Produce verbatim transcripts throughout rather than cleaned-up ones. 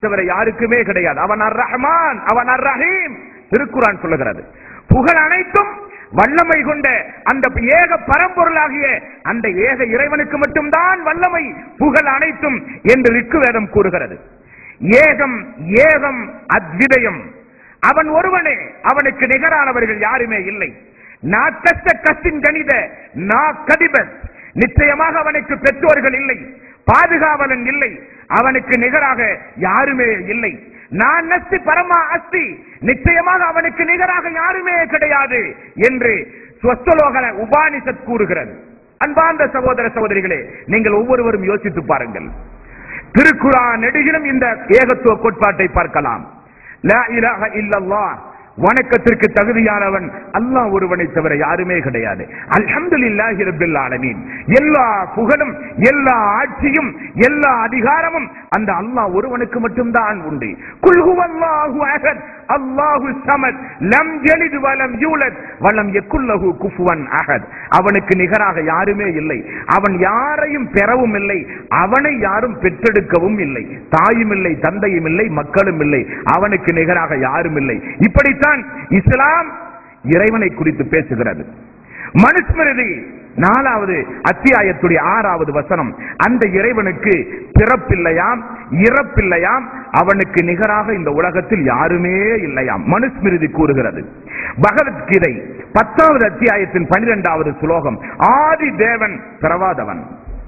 யாருக்குமே கிடையாது. அவன் அர் ரஹ்மான், அவன் அர் ரஹீம். திருக்குர்ஆன் சொல்லுகிறது. புகழ் அனைத்தும் வல்லமை கொண்ட அந்த ஏக பரம்பொருளாகிய அந்த ஏக இறைவனுக்கு மட்டும்தான் வல்லமை, புகழ் அனைத்தும் என்று ரிக்குவேதம் கூறுகிறது. ஏகம் ஏகம் அத்விதயம். அவன் ஒருவனே, அவனுக்கு நிகரானவர்கள் யாருமே இல்லை. நாட்டஸ்த கஸ்தின் கணித நா கதிபஸ். நிச்சயமாக அவனுக்கு பெற்றோர்கள் இல்லை, பாதுகாவலன் இல்லை, அவனுக்கு நிகராக யாருமே இல்லை. நான் நஸ்தி பரமா அஸ்தி. நிச்சயமாக அவனுக்கு நிகராக யாருமே கிடையாது என்று ஸ்வஸ்தலோக உபானிஷத் கூறுகிறது. அன்பார்ந்த சகோதர சகோதரிகளே, நீங்கள் ஒவ்வொருவரும் யோசித்து பாருங்கள். திருக்குர்ஆன் நெடுகிலும் இந்த ஏகத்துவ கோட்பாட்டை பார்க்கலாம். லா இலாஹ இல்லல்லாஹ், வணக்கத்திற்கு தகுதியானவன் அல்லாஹ் ஒருவனை தவிர யாருமே கிடையாது. அல்ஹம்துலில்லாஹி ரப்பில் ஆலமீன். எல்லா புகழும் எல்லா ஆட்சியும் எல்லா அதிகாரமும் அந்த அல்லாஹ் ஒருவனுக்கு மட்டும்தான் உண்டு. குல் ஹுவல்லாஹு அஹத் அல்லாஹு ஸமத் லம் யலித் வலம் யூலத் வலம் யகுல் லஹு குஃபுவன் அஹத். அவனுக்கு நிகராக யாருமே இல்லை, அவன் யாரையும் பெறவும் இல்லை, அவனை யாரும் பெற்றெடுக்கவும் இல்லை, தாயும் இல்லை, தந்தையும் இல்லை, மக்களும் இல்லை, அவனுக்கு நிகராக யாரும் இல்லை. இப்படி இஸ்லாம் இறைவனை குறித்து பேசுகிறது. மனுஸ்மிருதி நாலாவது அத்தியாயத்துடைய ஆறாவது வசனம், அந்த இறைவனுக்கு பிறப்பில்லையாம், இறப்பில்லையாம், அவனுக்கு நிகராக இந்த உலகத்தில் யாருமே இல்லையாம். மனுஸ்மிருதி கூறுகிறது. பகவத்கீதை பத்தாவது அத்தியாயத்தின் பனிரெண்டாவது ஸ்லோகம், ஆதி தேவன் பிறவாதவன்,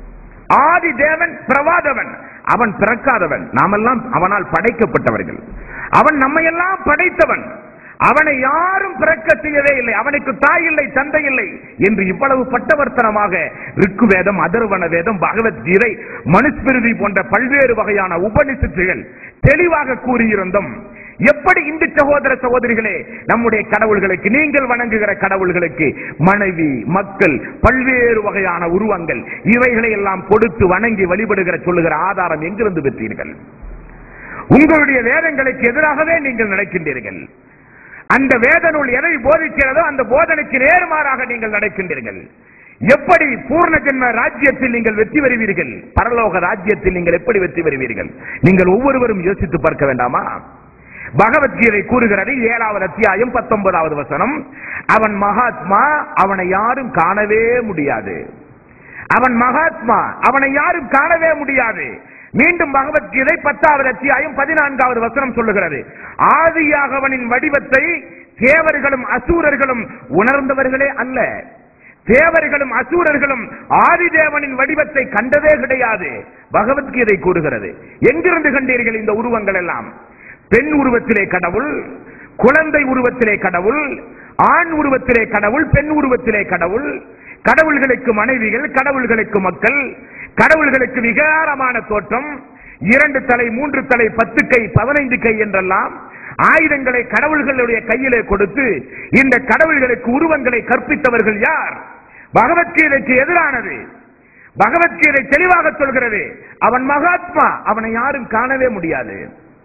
ஆதி தேவன் பிறவாதவன், அவன் பிறக்காதவன், நாமெல்லாம் அவனால் படைக்கப்பட்டவர்கள், அவன் நம்மையெல்லாம் படைத்தவன், அவனை யாரும் பிறக்க செய்யவே இல்லை, அவனுக்கு தாய் இல்லை, தந்தை இல்லை என்று இவ்வளவு பட்டவர்த்தனமாக ரிக்குவேதம், அதர்வண வேதம், பகவத்கீதை, மனுஸ்மிருதி போன்ற பல்வேறு வகையான உபனிஷத்துகள் தெளிவாக கூறியிருந்தும் எப்படி இந்து சகோதர சகோதரிகளே நம்முடைய கடவுள்களுக்கு, நீங்கள் வணங்குகிற கடவுள்களுக்கு மனைவி, மக்கள், பல்வேறு வகையான உருவங்கள், இவைகளை எல்லாம் கொடுத்து வணங்கி வழிபடுகிற சொல்லுகிற ஆதாரம் எங்கிருந்து பெற்றீர்கள்? உங்களுடைய வேதங்களுக்கு எதிராகவே நீங்கள் நடக்கின்றீர்கள். அந்த வேத நூல் எதை போதிக்கிறதோ அந்த போதனைக்கு நேர்மாறாக நீங்கள் நடக்கின்றீர்கள். எப்படி பூர்ண ஜென்ம ராஜ்யத்தில் நீங்கள் வெற்றி பெறுவீர்கள்? பரலோக ராஜ்யத்தில் நீங்கள் எப்படி வெற்றி பெறுவீர்கள்? நீங்கள் ஒவ்வொருவரும் யோசித்து பார்க்க வேண்டாமா? பகவத்கீதை கூறுகிறது, ஏழாவது அத்தியாயம் பத்தொன்பதாவது வசனம், அவன் மகாத்மா, அவனை யாரும் காணவே முடியாது. அவன் மகாத்மா, அவனை யாரும் காணவே முடியாது. மீண்டும் பகவத்கீதை பத்தாவது அத்தியாயம் பதினான்காவது வசனம் சொல்லுகிறது, ஆதியாக அவனின் வடிவத்தை தேவர்களும் அசூரர்களும் உணர்ந்தவர்களே அல்ல. தேவர்களும் அசூரர்களும் ஆதி தேவனின் வடிவத்தை கண்டதே கிடையாது. பகவத்கீதை கூறுகிறது. எங்கிருந்து கண்டீர்கள் இந்த உருவங்கள் எல்லாம்? பெண் உருவத்திலே கடவுள், குழந்தை உருவத்திலே கடவுள், ஆண் உருவத்திலே கடவுள், பெண் உருவத்திலே கடவுள், கடவுள்களுக்கு மனைவிகள், கடவுள்களுக்கு மக்கள், கடவுள்களுக்கு விகாரமான தோற்றம், இரண்டு தலை, மூன்று தலை, பத்து கை, பதினைந்து கை என்றெல்லாம் ஆயுதங்களை கடவுள்களுடைய கையிலே கொடுத்து இந்த கடவுள்களுக்கு உருவங்களை கற்பித்தவர்கள் யார்? பகவத்கீதைக்கு எதிரானது. பகவத்கீதை தெளிவாக சொல்கிறது, அவன் மகாத்மா, அவனை யாரும் காணவே முடியாது.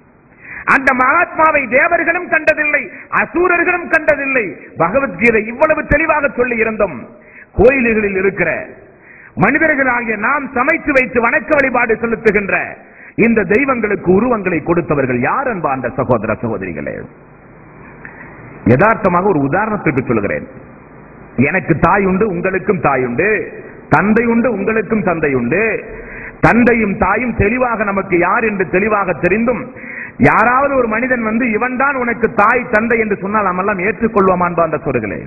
அந்த மகாத்மாவை தேவர்களும் கண்டதில்லை, அசூரர்களும் கண்டதில்லை. பகவத்கீதை இவ்வளவு தெளிவாக சொல்லி இருந்தும் கோயில்களில் இருக்கிற மனிதர்களாகிய நாம் சமைத்து வைத்து வணக்க வழிபாடு செலுத்துகின்ற இந்த தெய்வங்களுக்கு உருவங்களை கொடுத்தவர்கள் யார்? அன்பார்ந்த சகோதர சகோதரிகளே, யதார்த்தமாக ஒரு உதாரணத்திற்கு சொல்கிறேன். எனக்கு தாய் உண்டு, உங்களுக்கும் தாய் உண்டு, தந்தை உண்டு, உங்களுக்கும் தந்தை உண்டு. தந்தையும் தாயும் தெளிவாக நமக்கு யார் என்று தெளிவாக தெரிந்தும் யாராவது ஒரு மனிதன் வந்து இவன் தான் உனக்கு தாய் தந்தை என்று சொன்னால் நாம் எல்லாம் ஏற்றுக்கொள்வோம் அன்பார்ந்த சகோதரர்களே?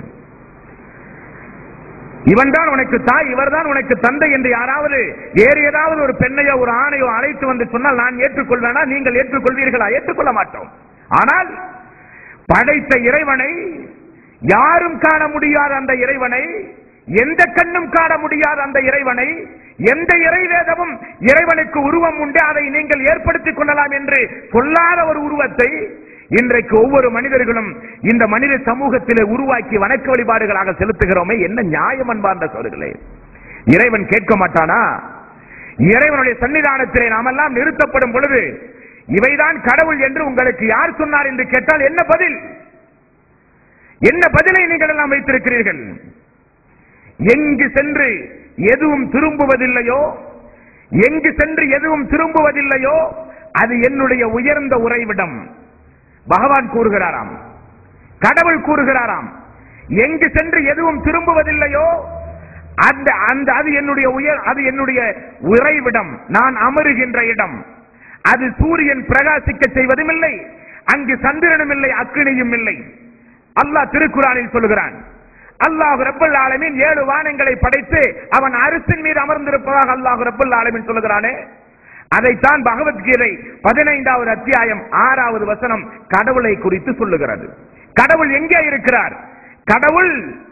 இவன் தான் உனக்கு தாய், இவர் தான் உனக்கு தந்தை என்று யாராவது வேறு ஏதாவது ஒரு பெண்ணையோ ஒரு ஆணையோ அழைத்து வந்து சொன்னால் நான் ஏற்றுக்கொள்வேனா? நீங்கள் ஏற்றுக்கொள்வீர்களா? ஏற்றுக்கொள்ள மாட்டோம். ஆனால் படைத்த இறைவனை, யாரும் காண முடியாத அந்த இறைவனை, எந்த கண்ணும் காண முடியாத அந்த இறைவனை, எந்த இறைவேதமும் இறைவனுக்கு உருவம் உண்டு, அதை நீங்கள் ஏற்படுத்திக் கொள்ளலாம் என்று சொல்லாத ஒரு உருவத்தை இன்றைக்கு ஒவ்வொரு மனிதர்களும் இந்த மனித சமூகத்திலே உருவாக்கி வணக்க வழிபாடுகளாக செலுத்துகிறோமே, என்ன நியாயம் அன்பார்ந்த சகோதரர்களே? இறைவன் கேட்க மாட்டானா? இறைவனுடைய சன்னிதானத்திலே நாமெல்லாம் நிறுத்தப்படும் பொழுது இவைதான் கடவுள் என்று உங்களுக்கு யார் சொன்னார் என்று கேட்டால் என்ன பதில்? என்ன பதிலை நீங்கள் எல்லாம் வைத்திருக்கிறீர்கள்? எங்கு சென்று எதுவும் திரும்புவதில்லையோ, எங்கு சென்று எதுவும் திரும்புவதில்லையோ, அது என்னுடைய உயர்ந்த உறைவிடம். பகவான் கூறுகிறாராம், கடவுள் கூறுகிறாராம், எங்கு சென்று எதுவும் திரும்புவதில்லையோ அந்த அந்த அது என்னுடைய உயர் அது என்னுடைய உறைவிடம், நான் அமருகின்ற இடம். அது சூரியன் பிரகாசிக்க செய்வதும் இல்லை, அங்கு சந்திரனும் இல்லை, அக்கினியும் இல்லை. அல்லாஹ் திருக்குர்ஆனில் சொல்கிறான். அல்லாஹ் ரப்பல் ஆலமீன் ஏழு வானங்களை படைத்து அவன் அரசின் மீது அமர்ந்திருப்பதாக அல்லாஹ் ரப்பல் ஆலமீன் சொல்கிறானே, அதைத்தான் பகவத்கீதை பதினைந்தாவது அத்தியாயம் ஆறாவது வசனம் கடவுளை குறித்து சொல்லுகிறது. கடவுள் எங்கே இருக்கிறார்? கடவுள்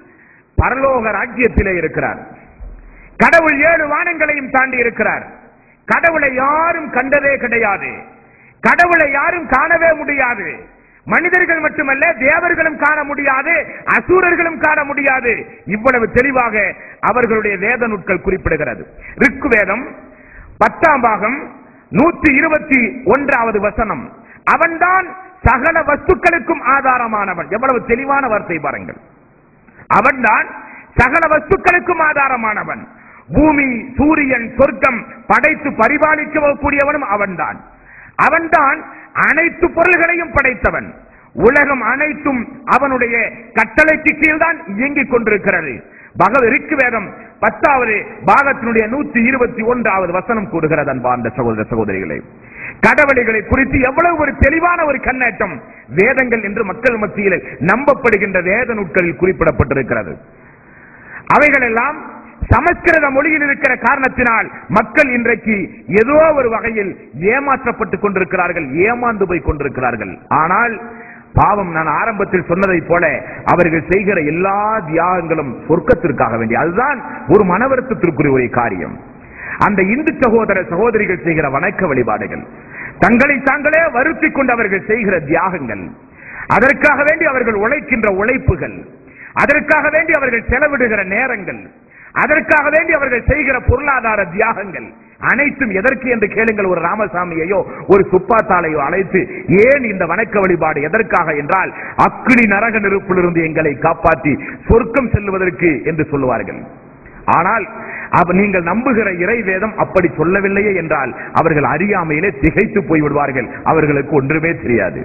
பரலோக ராஜ்யத்திலே இருக்கிறார். கடவுள் ஏழு வானங்களையும் தாண்டி இருக்கிறார். கடவுளை யாரும் கண்டதே கிடையாது. கடவுளை யாரும் காணவே முடியாது. மனிதர்கள் மட்டுமல்ல, தேவர்களும் காண முடியாது, அசூரர்களும் காண முடியாது. இவ்வளவு தெளிவாக அவர்களுடைய வேத நூல்கள் குறிப்பிடுகிறது. ரிக்கு வேதம் பத்தாம் பாகம் நூற்றி இருபத்தி ஒன்றாவது வசனம், அவன்தான் சகல வஸ்துக்களுக்கும் ஆதாரமானவன். எவ்வளவு தெளிவான வார்த்தை பாருங்கள். அவன்தான் சகல வஸ்துக்களுக்கும் ஆதாரமானவன். பூமி, சூரியன், சொர்க்கம் படைத்து பரிபாலிக்க கூடியவனும் அவன்தான். அவன்தான் அனைத்து பொருள்களையும் படைத்தவன். உலகம் அனைத்தும் அவனுடைய கட்டளைக்கு கீழ்தான் இயங்கிக் கொண்டிருக்கிறது. பகவத் வேதம் பத்தாவது பாகத்தினுடைய நூற்றி இருபத்தி ஒன்றாவது வசனம் கூறுகிறது. அன்பார்ந்த சகோதர சகோதரிகளை, கடவுள்களை குறித்து எவ்வளவு ஒரு தெளிவான ஒரு கண்ணோட்டம் வேதங்கள் என்று மக்கள் மத்தியில் நம்பப்படுகின்ற வேத நூல்களில் குறிப்பிடப்பட்டிருக்கிறது. அவைகள் எல்லாம் சமஸ்கிருத மொழியில் இருக்கிற காரணத்தினால் மக்கள் இன்றைக்கு ஏதோ ஒரு வகையில் ஏமாற்றப்பட்டுக் கொண்டிருக்கிறார்கள், ஏமாந்து போய் கொண்டிருக்கிறார்கள். ஆனால் பாவம், நான் ஆரம்பத்தில் சொன்னதை போல அவர்கள் செய்கிற எல்லா தியாகங்களும் சொர்க்கத்திற்காக வேண்டிய, அதுதான் ஒரு மன வருத்தத்திற்குரிய ஒரு காரியம். அந்த இந்து சகோதர சகோதரிகள் செய்கிற வணக்க வழிபாடுகள், தங்களை தாங்களே வருத்திக் கொண்டு அவர்கள் செய்கிற தியாகங்கள், அதற்காக வேண்டி அவர்கள் உழைக்கின்ற உழைப்புகள், அதற்காக வேண்டி அவர்கள் செலவிடுகிற நேரங்கள், அதற்காக வேண்டி அவர்கள் செய்கிற பொருளாதார தியாகங்கள் அனைத்தும் எதற்கு என்று கேளுங்கள். ஒரு ராமசாமியையோ ஒரு சுப்பாத்தாலையோ அழைத்து, ஏன் இந்த வணக்க வழிபாடு எதற்காக என்றால், அக்கினி நரக நெருப்பிலிருந்து எங்களை காப்பாற்றி சொர்க்கம் செல்வதற்கு என்று சொல்லுவார்கள். ஆனால் நீங்கள் நம்புகிற இறை வேதம் அப்படி சொல்லவில்லையே என்றால் அவர்கள் அறியாமையிலே திகைத்து போய்விடுவார்கள். அவர்களுக்கு ஒன்றுமே தெரியாது.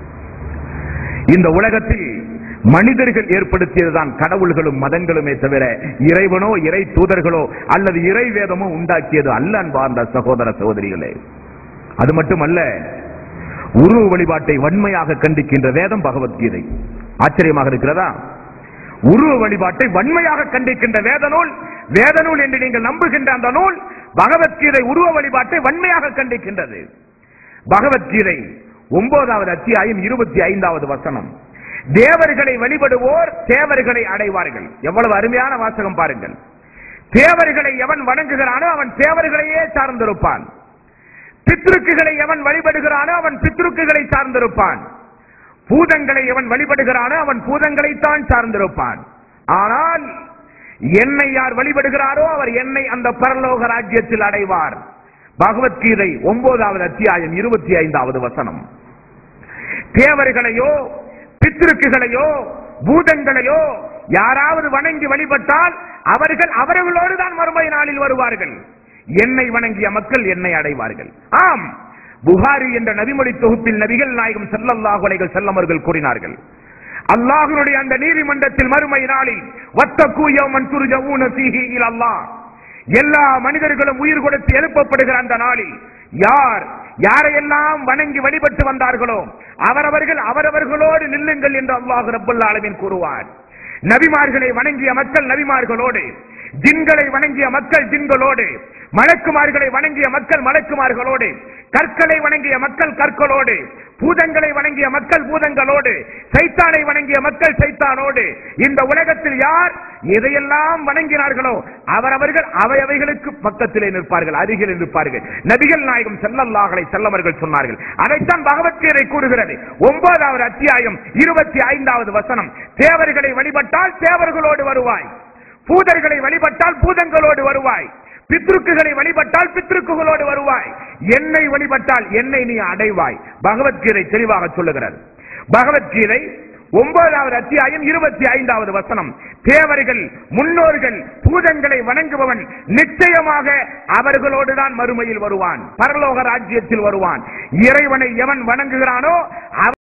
இந்த உலகத்தில் மனிதர்கள் ஏற்படுத்தியதுதான் கடவுள்களும் மதங்களுமே தவிர இறைவனோ இறை தூதர்களோ அல்லது இறை வேதமோ உண்டாக்கியது அல்ல. அன்பார்ந்த சகோதர சகோதரிகளே, அது மட்டுமல்ல, உருவ வழிபாட்டை வன்மையாக கண்டிக்கின்ற வேதம் பகவத்கீதை. ஆச்சரியமாக இருக்கிறதா? உருவ வழிபாட்டை வன்மையாக கண்டிக்கின்ற வேத நூல், வேத நூல் என்று நீங்கள் நம்புகின்ற அந்த நூல் பகவத்கீதை உருவ வழிபாட்டை வன்மையாக கண்டிக்கின்றது. பகவத்கீதை ஒன்பதாவது அத்தியாயம் இருபத்தி ஐந்தாவது வசனம், தேவர்களை வழிபடுவோர் தேவர்களை அடைவார்கள். எவ்வளவு அருமையான வாசகம் பாருங்கள். தேவர்களை எவன் வணங்குகிறானோ அவன் தேவர்களையே சார்ந்திருப்பான். பித்ருக்குகளை எவன் வழிபடுகிறானோ அவன் பித்ருக்குகளை சார்ந்திருப்பான். பூதங்களை எவன் வழிபடுகிறானோ அவன் பூதங்களைத்தான் சார்ந்திருப்பான். ஆனால் என்னை யார் வழிபடுகிறாரோ அவர் என்னை அந்த பரலோக ராஜ்யத்தில் அடைவார். பகவத்கீதை ஒன்பதாவது அத்தியாயம் இருபத்தி ஐந்தாவது வசனம். தேவர்களையோ பித்ருக்குகளையோ பூதங்களையோ யாராவது வணங்கி வழிபட்டால் அவர்கள் அவர்களோடு தான் மறுமை நாளில் வருவார்கள். என்னை வணங்கிய மக்கள் என்னை அடைவார்கள். ஆம், புகாரி என்ற நபிமொழி தொகுப்பில் நபிகள் நாயகம் ஸல்லல்லாஹு அலைஹி வஸல்லம் அவர்கள் கூறினார்கள், அல்லாஹ்வுடைய அந்த நீதிமன்றத்தில் மறுமை நாளில் வத்தகு யௌமன் துர்ஜஊன ஃபீஹி இலல்லாஹ், எல்லா மனிதர்களும் உயிர் கொடுத்து எழுப்பப்படுகிற அந்த நாளில் யார் யாரையெல்லாம் வணங்கி வழிபட்டு வந்தார்களோ அவரவர்கள் அவரவர்களோடு நில்லுங்கள் என்று அல்லாஹ் ரப்பல் ஆலமீன் கூறுவார். நபிமார்களை வணங்கிய மக்கள் நபிமார்களோடு, ஜின்களை வணங்கிய மக்கள் ஜின்களோடு, மலக்குமார்களை வணங்கிய மக்கள் மலக்குமார்களோடு, கற்களை வணங்கிய மக்கள் கற்களோடு, பூதங்களை வணங்கிய மக்கள் பூதங்களோடு, சைத்தானை வணங்கிய மக்கள் சைத்தானோடு, இந்த உலகத்தில் யார் எதையெல்லாம் வணங்கினார்களோ அவரவர்கள் அவையவைகளுக்கு பக்கத்திலே நிற்பார்கள், அருகில் நிற்பார்கள். நபிகள் நாயகம் ஸல்லல்லாஹு அலைஹி வஸல்லம் அவர்கள் சொன்னார்கள். அதைத்தான் பகவத்கீதை கூறுகிறது. ஒன்பதாவது அத்தியாயம் இருபத்தி ஐந்தாவது வசனம், தேவர்களை வழிபட்டால் தேவர்களோடு வருவாய், பூதர்களை வழிபட்டால் பூதங்களோடு வருவாய், பித்ருக்குகளை வழிபட்டால் பித்ருக்குகளோடு வருவாய், என்னை வழிபட்டால் என்னை நீ அடைவாய். பகவத்கீதை தெளிவாக சொல்லுகிறது. பகவத்கீதை ஒன்பதாவது அத்தியாயம் இருபத்தி ஐந்தாவது வசனம். தேவர்கள் முன்னோர்கள் பூதங்களை வணங்குபவன் நிச்சயமாக அவர்களோடுதான் மறுமையில் வருவான், பரலோக ராஜ்யத்தில் வருவான். இறைவனை எவன் வணங்குகிறானோ